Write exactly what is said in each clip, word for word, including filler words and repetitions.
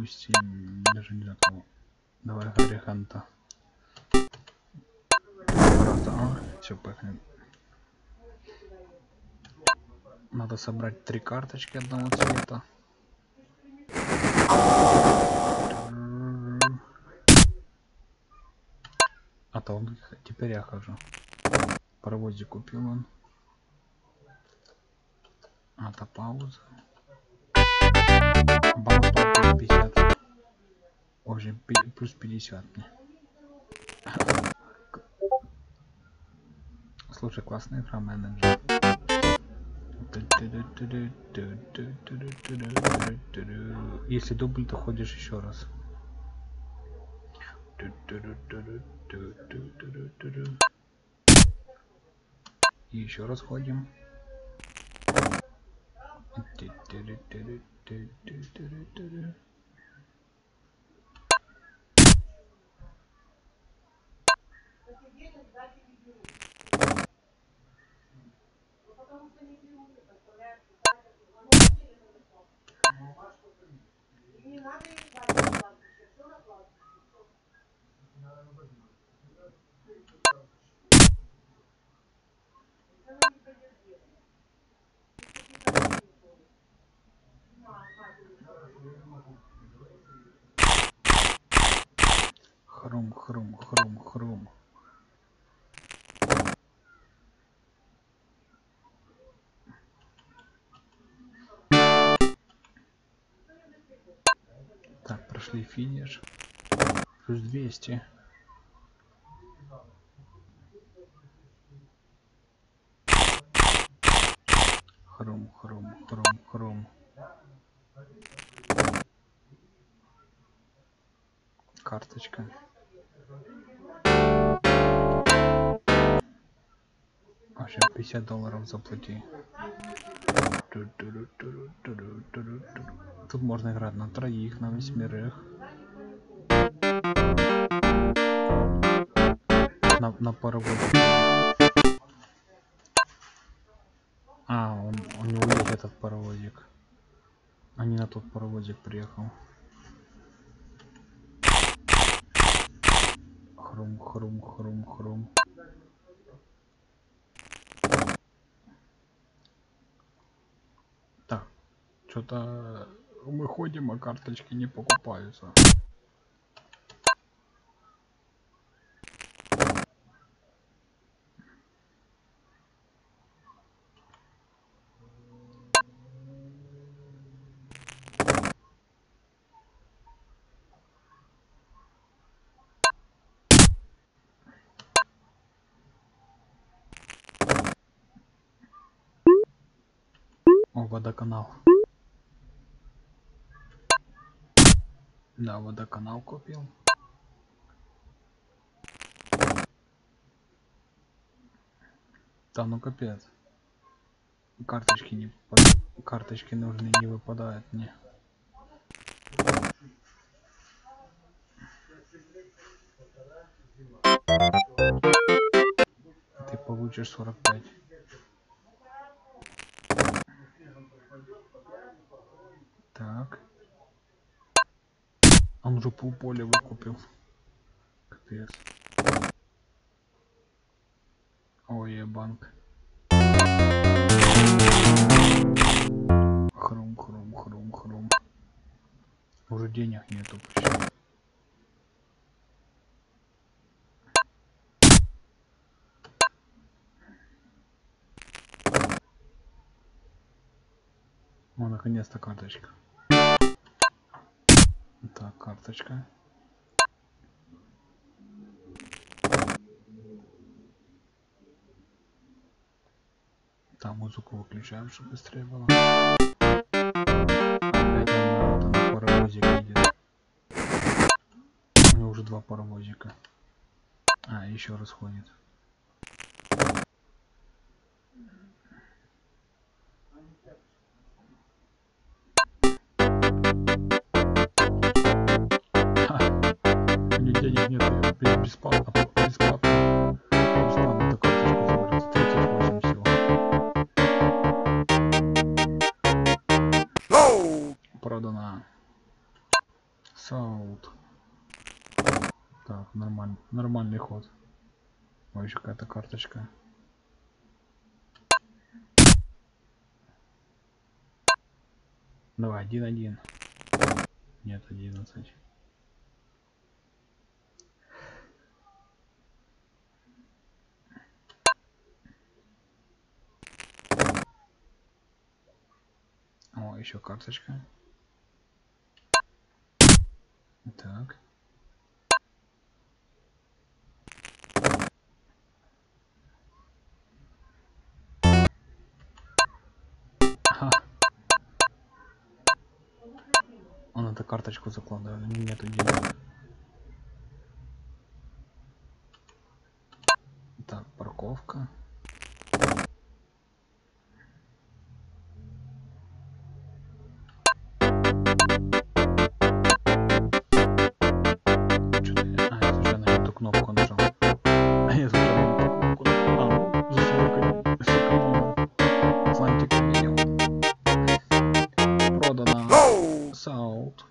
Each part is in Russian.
допустим, даже не знаю кого. Давай Гарри Ханта. Просто, а, все, поехали. Надо собрать три карточки одного цвета. А то он, теперь я хожу. Паровозик купил он. А то пауза. Балл плюс пятьдесят. Уже плюс пятьдесят мне. Слушай, классная игра, менеджер. Если дубль, то ходишь еще раз. И еще раз ходим. Хрум, хрум, хрум, хрум. Так, прошли финиш. Плюс двести. Хрум, хрум, хрум, хрум. Карточка. Вообще пятьдесят долларов заплати. Тут можно играть на троих, на восьмерых. На, на паровозе. А, он, у него есть этот паровозик. А не на тот паровозик приехал. Хрум, хрум, хрум, хрум. Так, что-то мы ходим, а карточки не покупаются. О, водоканал. Да, водоканал купил. Да, ну капец. Карточки не карточки нужны не выпадают мне. Ты получишь сорок пять. Так. Он уже полполя выкупил. Капец. Ой, я банк. Хрум, хрум, хрум, хрум. Уже денег нету почти. О, наконец-то карточка. Так, карточка. Там музыку выключаем, чтобы быстрее было. Опять он на, на паровозик едет. У него уже два паровозика. А, еще раз ходит. Денег нет, я бесплатно, бесплатно, бесплатно такую карточку забрать, тридцать восемь всего. Продано. Саут. Так, нормально, нормальный ход. Ой, еще какая-то карточка. Давай, один-один. Нет, одиннадцать. О, еще карточка. Так. Ага. Он эту карточку закладывает, нету денег. Так, парковка. Кнопку нажал. А я случайно кнопку нажал. А, засекономил. Атлантик видел. Продано. Саут.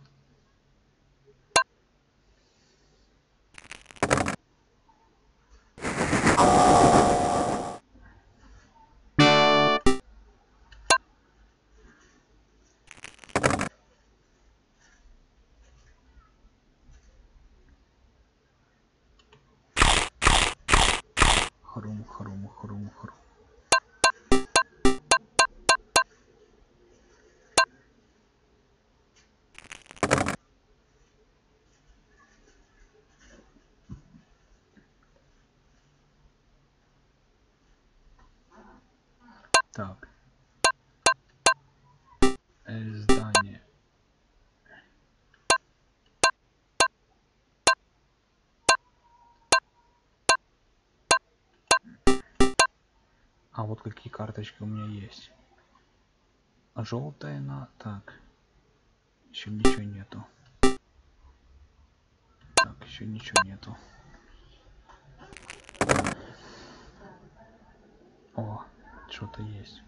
Хрум, хрум, хрум, хрум. Так. Здание. А вот какие карточки у меня есть. Желтая на... Так. Еще ничего нету. Так, еще ничего нету. О, что-то есть.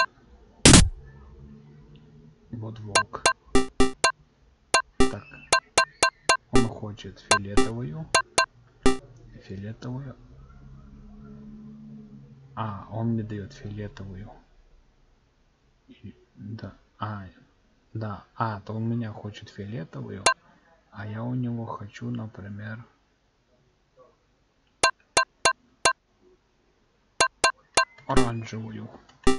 Вот волк. Так. Он хочет фиолетовую. Фиолетовую. А, он мне дает фиолетовую. И, да. А, да. А, то он меня хочет фиолетовую. А я у него хочу, например... оранжевую.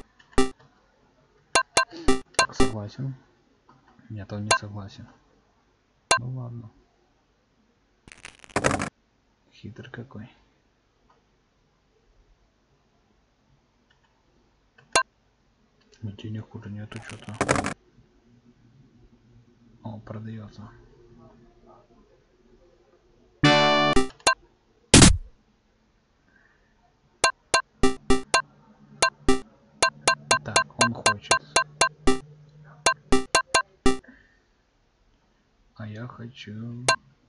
Так, согласен. Нет, он не согласен. Ну ладно. Хитрый какой. Денег уже нету что-то. О, продается. Так, он хочет. А я хочу...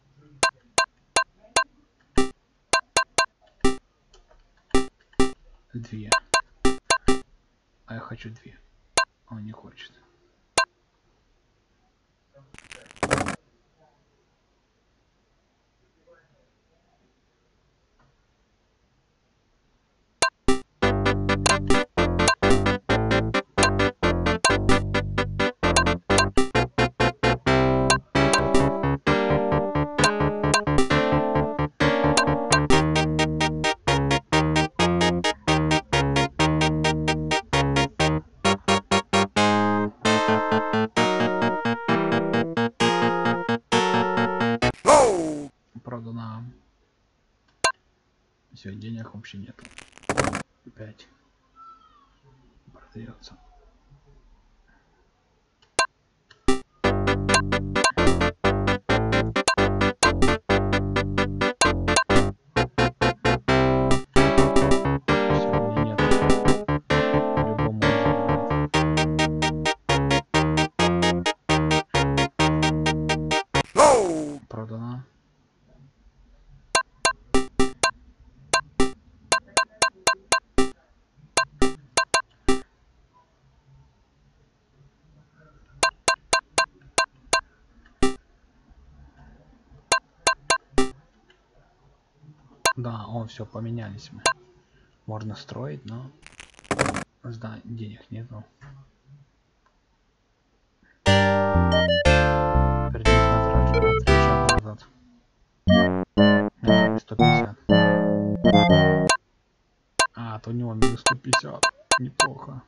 Две. А я хочу две. Он не хочет. Продано. Все, денег вообще нету. Пять. Продается. Продано. Да, о, все, поменялись мы. Можно строить, но да, денег нету. Вернись на три, на три шага назад. сто пятьдесят. А, то у него минус сто пятьдесят. Неплохо.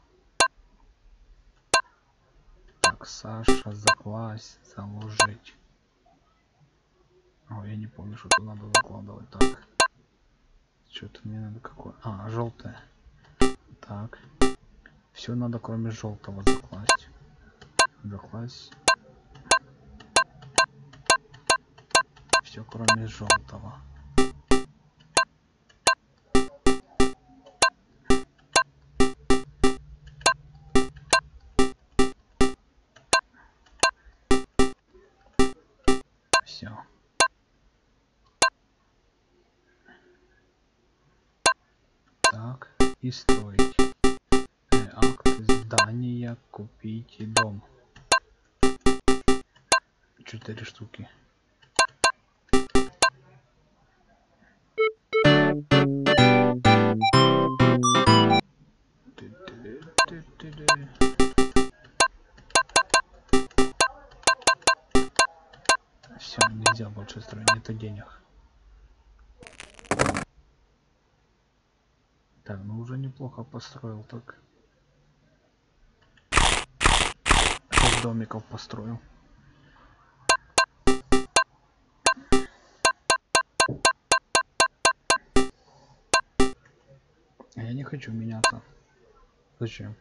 Так, Саша, закласть, заложить. О, я не помню, что тут надо закладывать. Так. Что-то мне надо какое. А, желтое. Так. Все надо, кроме желтого, закласть. Закласть. Все, кроме желтого. Все. Так, и строить. Э, акт здания, купите дом. Четыре штуки. Все, нельзя больше строить, нету денег. Так, ну уже неплохо построил так. Шесть домиков построил. А я не хочу меняться. Зачем?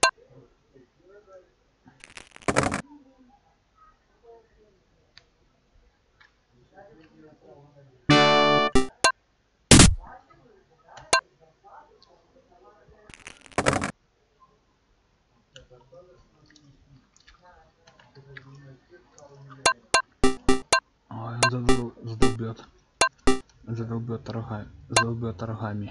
Ой, он задол... задолбет. Задолбет рогами. Задолбет рогами.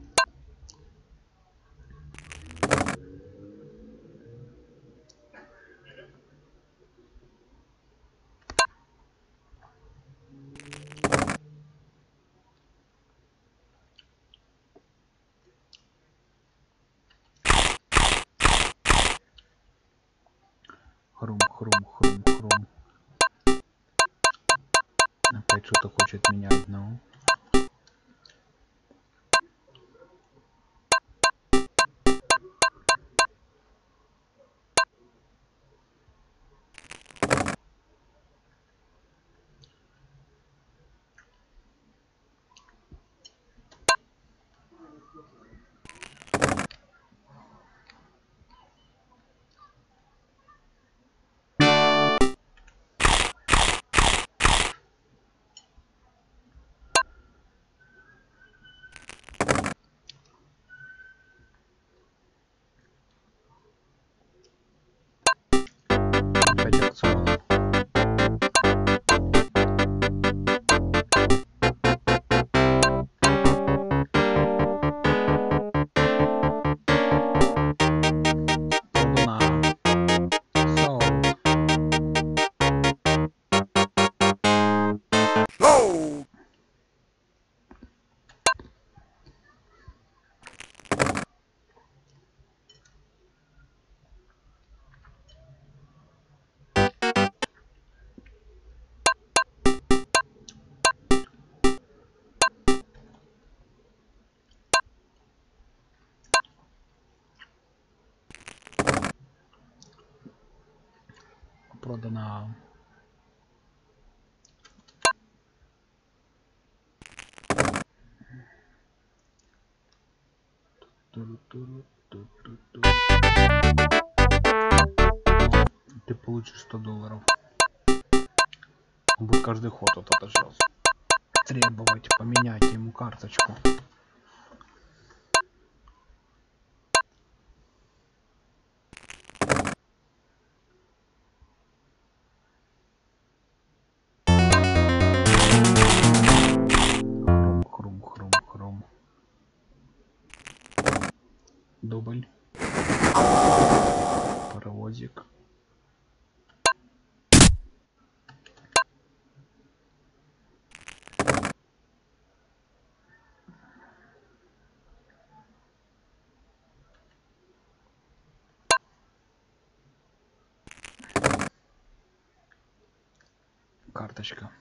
Хрум, хрум, хрум, хрум. Опять что-то хочет менять, ну. Опять аукцион. Продано. Ты получишь сто долларов. Он будет каждый ход вот это сейчас требовать поменять ему карточку. Хрум, хрум, хрум. Дубль. Паровозик. Карточка.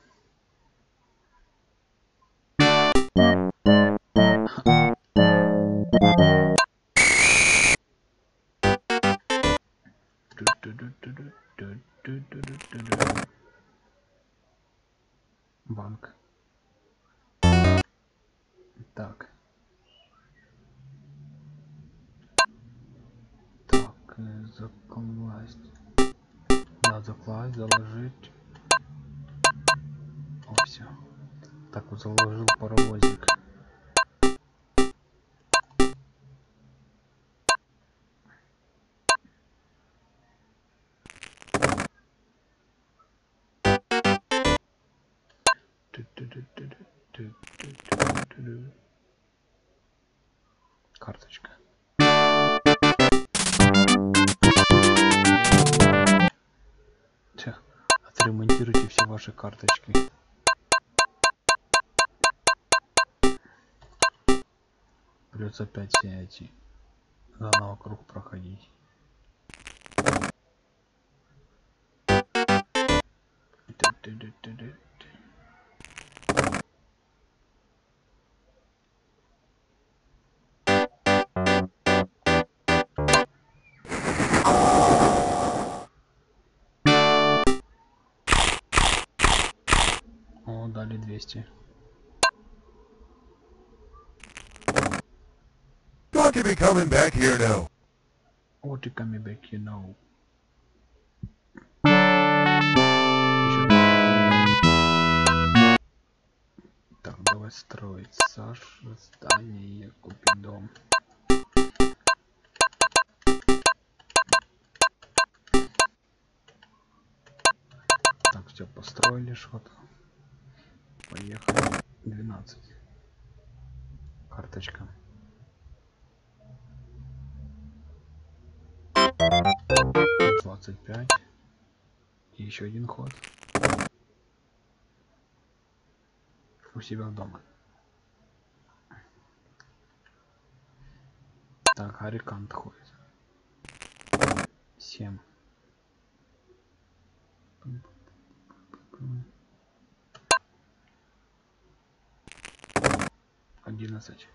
Банк. Так. Так, закласть. Да, закласть, заложить. О, все. Так вот заложил паровозик. Карточка. Все. Отремонтируйте все ваши карточки. Придется опять все эти заново круг проходить. О, дали двести. Got to be coming back here now. What you coming back, you know. Так, давай строить. Саш, здание, купить дом. Так, все, построили что-то. Поехали. двенадцать. Карточка. двадцать пять. И еще один ход. У себя дома. Так, Арикант ходит. семь. одиннадцать.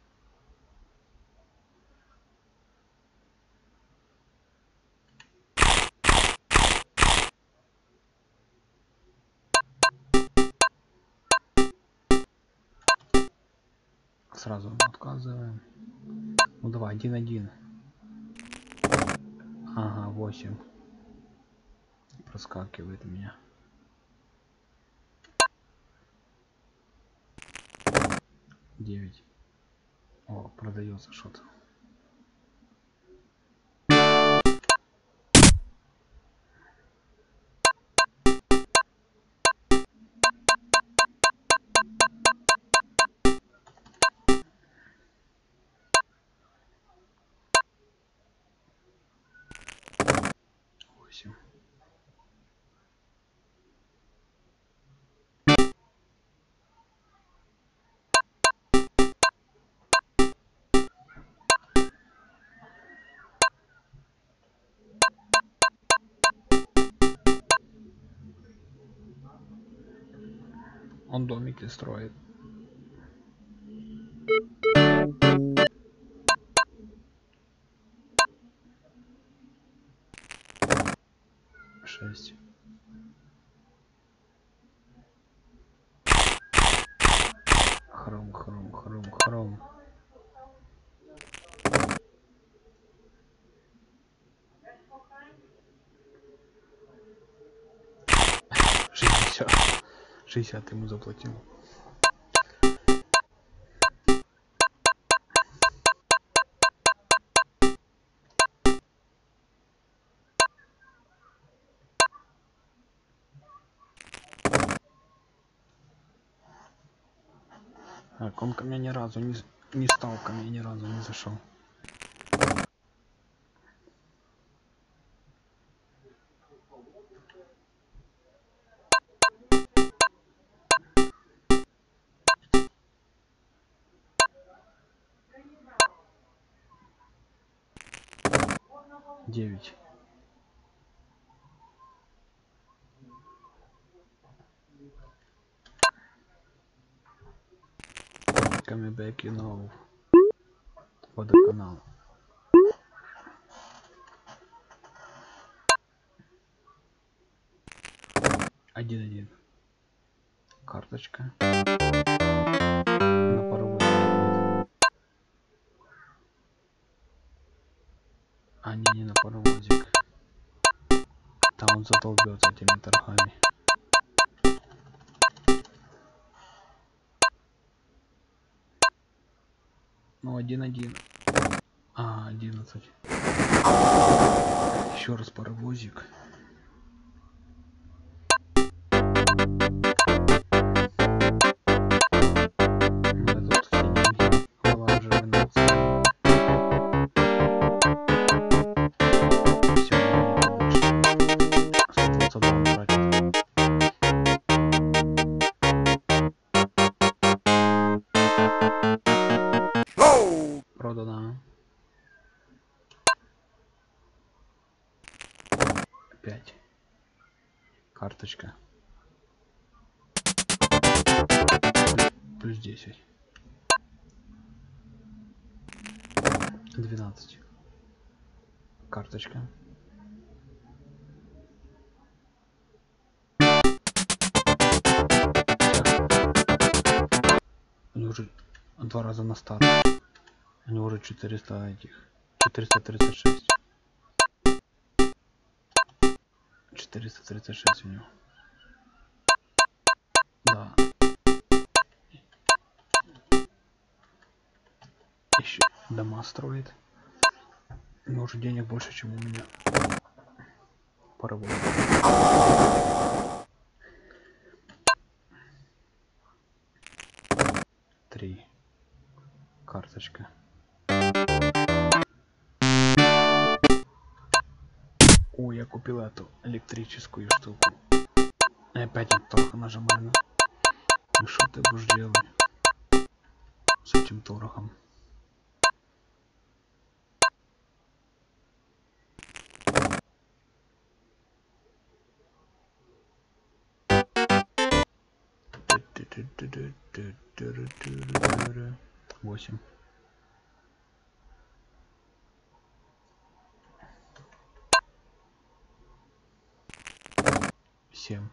Сразу отказываем. Ну давай, один один. Ага, восемь. Проскакивает у меня. девять. О, продается что-то. восемь. Он домики строит. шесть. Хром, хром, хром, хром. шестьдесят. шестьдесят ему заплатил. Так, он ко мне ни разу не, не стал, ко мне ни разу не зашел. девять. Coming back, you know. Водоканал. Один-один. Карточка. На паровой едет. А не, не на паровозик. Там он задолбется этими торгами. Ну, один-один. А, одиннадцать. Еще раз паровозик. Продано. Пять. Карточка. Плюс десять. Двенадцать. Карточка. У него уже два раза на старт. У него уже четыреста этих. четыреста тридцать шесть. четыреста тридцать шесть у него. Да. Еще дома строит. У него уже денег больше, чем у меня. Паровоз. Три. Карточка. О, я купил эту электрическую штуку. И опять я только нажимаю. Ну что ты будешь делать с этим торохом? Восемь. Семь.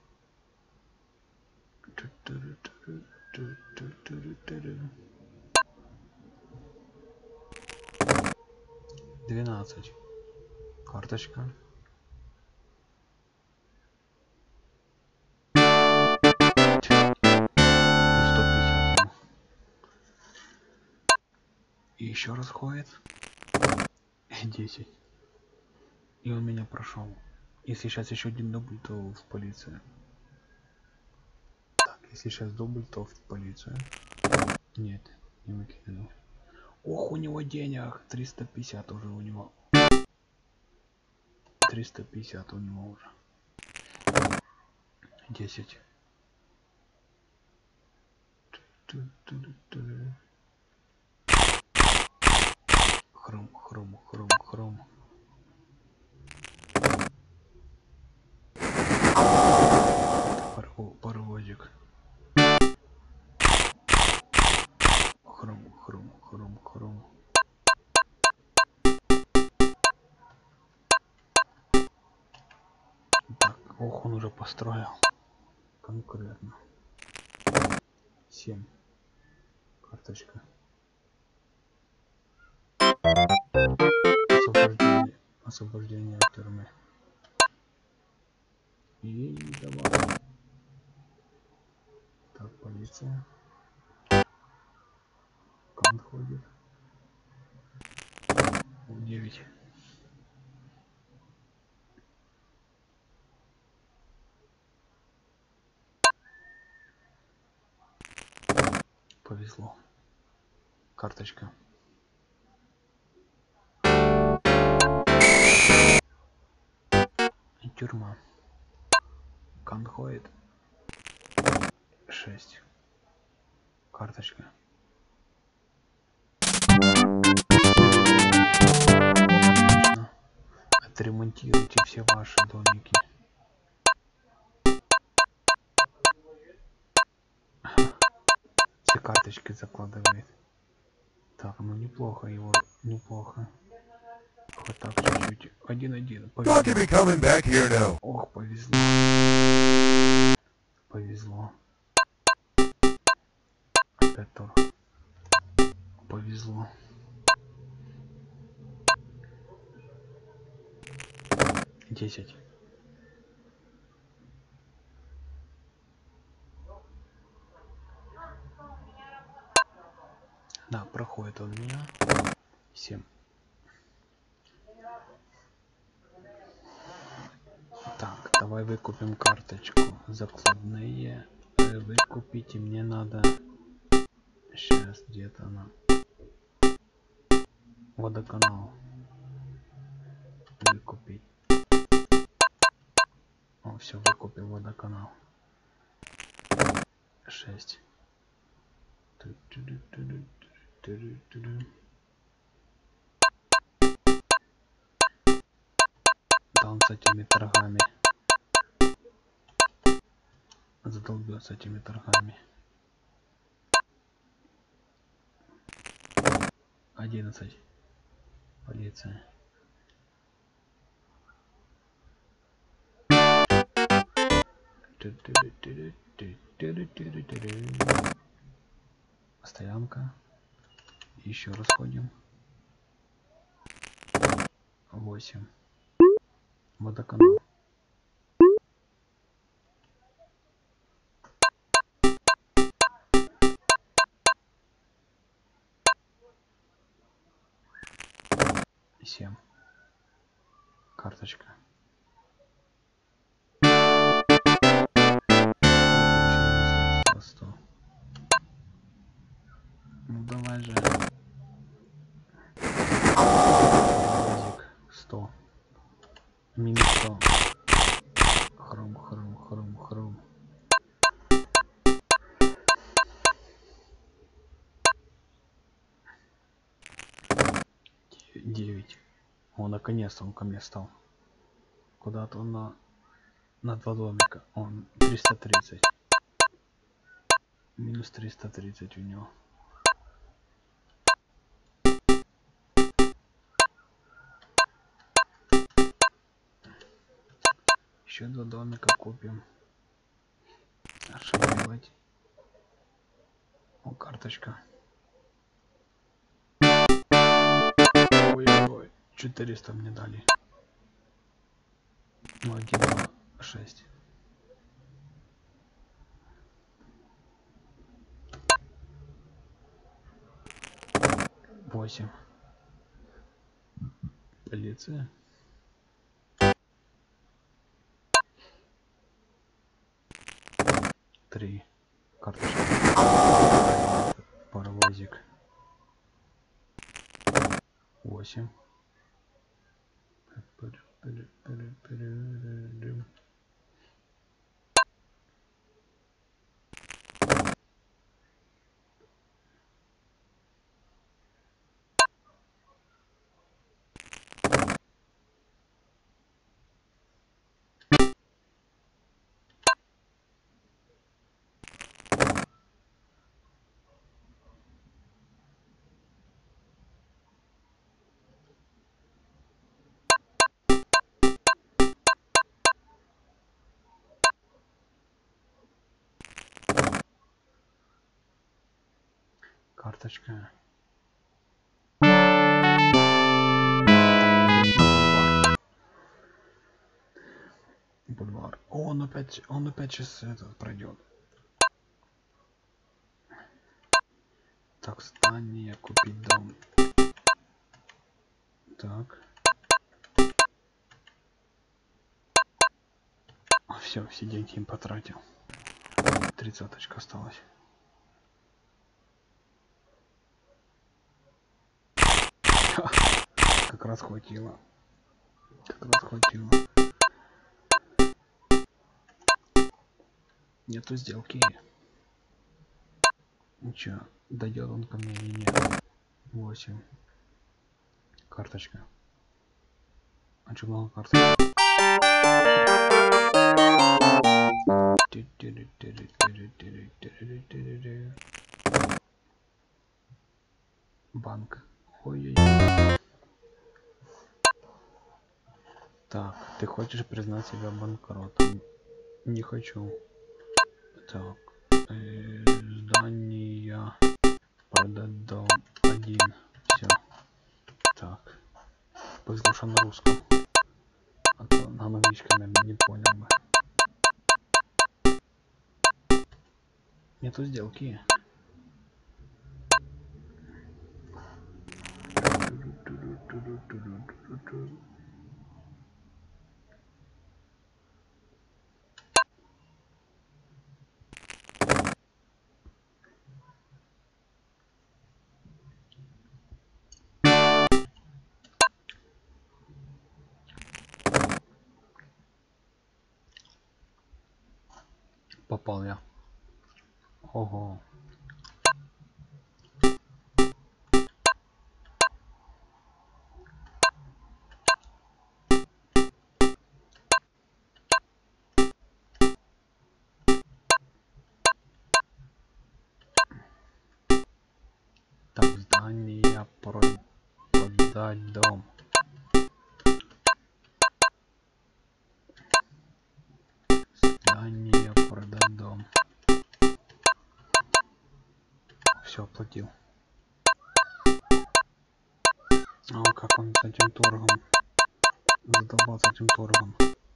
Двенадцать. Карточка. И еще раз ходит. десять. И он меня прошел. Если сейчас еще один дубль, то в полицию. Так, если сейчас дубль, то в полицию. Нет, не выкинул. Ох, у него денег. триста пятьдесят уже у него. триста пятьдесят у него уже. десять. Хром, хром, хром, хром. Парово, паровозик. Хром, хром, хром, хром. Так, ох, он уже построил. Конкретно. семь. Карточка. Освобождение, освобождение от тюрьмы. И давай. Так, полиция. Кан ходит. девять. Повезло. Карточка. И тюрьма. Кан ходит. шесть. Карточка. Отремонтируйте все ваши домики. Все карточки закладывает. Так, ну неплохо его, неплохо. Вот так чуть-чуть. Один-один. Thought to be coming back here now. Ох, повезло. Повезло. Опять тур. Повезло. Десять. Да, проходит он меня. Семь. Так, давай выкупим карточку. Закладные. Выкупить, и мне надо... Сейчас, где-то она. Водоканал. Выкупить. О, все, выкупил водоканал. Шесть. Да он с этими торгами. Задолбет с этими торгами. Одиннадцать. Полиция. Стоянка. Еще раз ходим. Восемь. Водоканал. Семь. Карточка. сто. Ну давай же. сто. Минус сто. Хрум, хрум, хрум, хрум. девять. О, наконец-то он ко мне стал. Куда-то он на, на два домика. Он триста тридцать. Минус триста тридцать у него. Еще два домика купим. А что делать? О, карточка. Ой-ой, четыреста мне дали. Ну, один, два, шесть. Восемь. Полиция. Три. Карточка. Паровозик. Восемь. Карточка. Бульвар. О, он опять, он опять сейчас этот пройдет. Так, здание, купить дом. Так. Все, все деньги им потратил. Тридцаточка осталась. Как раз хватило. Как раз хватило. Нету сделки. Ну чё, дойдет он ко мне или нет? Восемь. Карточка. А чё много карточек? хочешь признать себя банкротом? Не хочу. Так. Э, здание. Продать дом. Один. Все. Так. Послушай на русском. А то на английском я не понял бы. Нету сделки. Попал я. Ого. Так, здание, продать дом. Здание, продать дом. Все, оплатил. А как он с этим торгом? Задолбался этим торгом.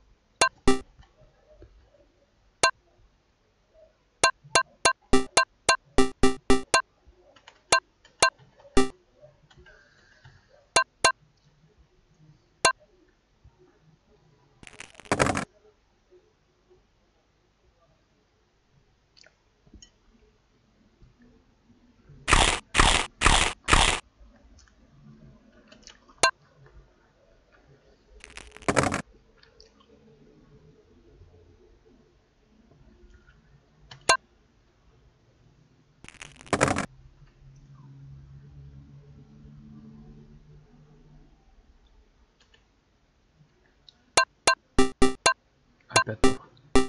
Опять торг.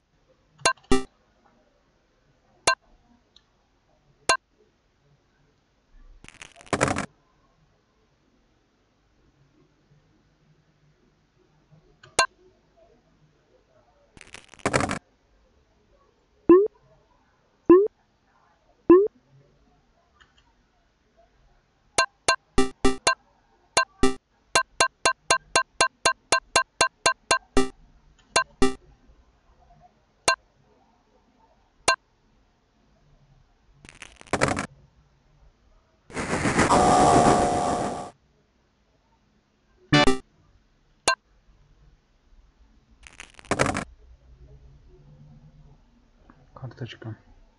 Карточка.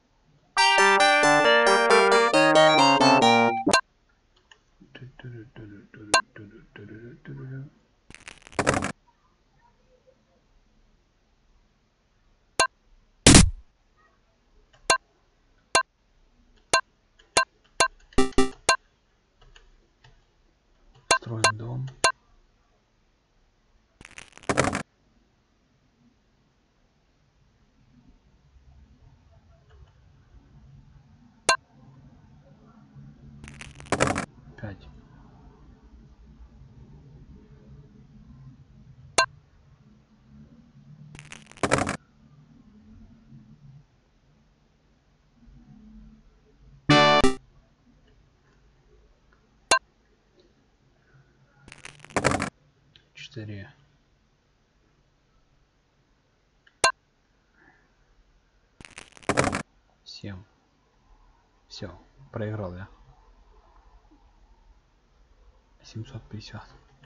Строим дом. Пять. Четыре. Семь. Все, проиграл я. семьсот пятьдесят.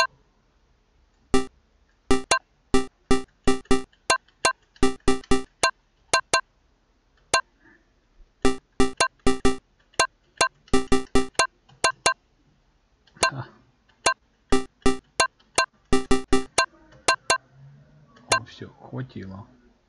А. О, все, хватило.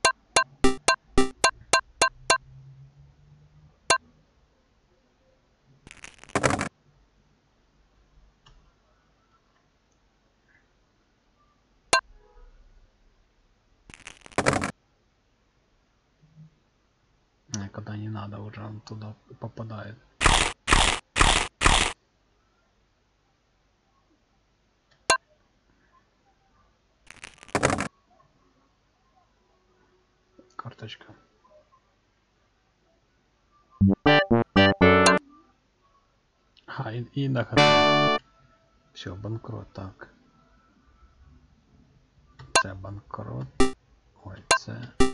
Когда не надо, уже он туда попадает. карточка. А, і, і на хату. Все, банкрот, так. Це банкрот. Ой, це...